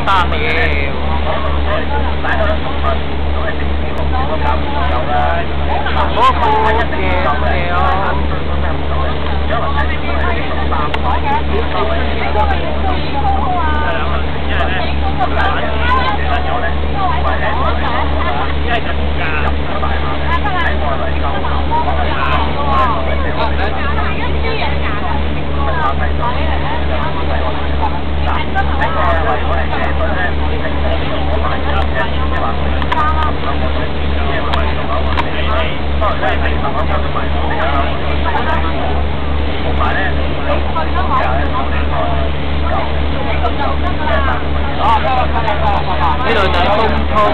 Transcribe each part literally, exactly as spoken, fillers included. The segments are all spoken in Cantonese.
山了。我苦見了。呢度就係東涌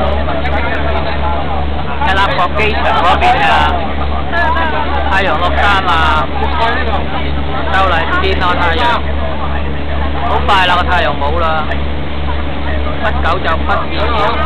喺立國機場嗰邊啊，太陽落山啦，就嚟見啦太陽，好快啦個太陽冇啦，不久就不見了。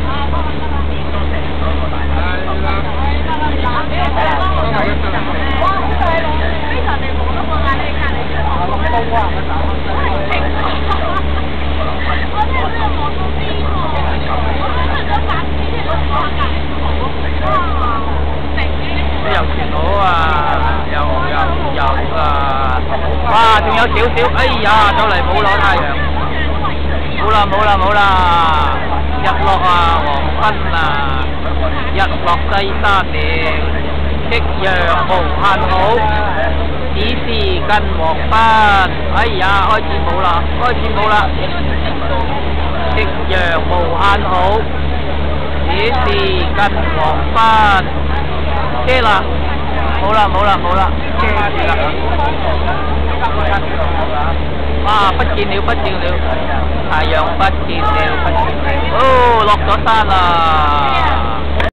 又全好啊！又又又啊！哇，仲有少少，哎呀，就嚟冇攞太陽，冇啦冇啦冇啦！日落啊，黃昏啊，日落西山了，夕陽無限好，只是近黃昏。哎呀，開始冇啦，開始冇啦，夕陽無限好，只是近黃昏。遮啦，冇啦冇啦冇啦，遮住啦！哇，不見了不見了，太陽不見了不見了，哦，落咗山啦！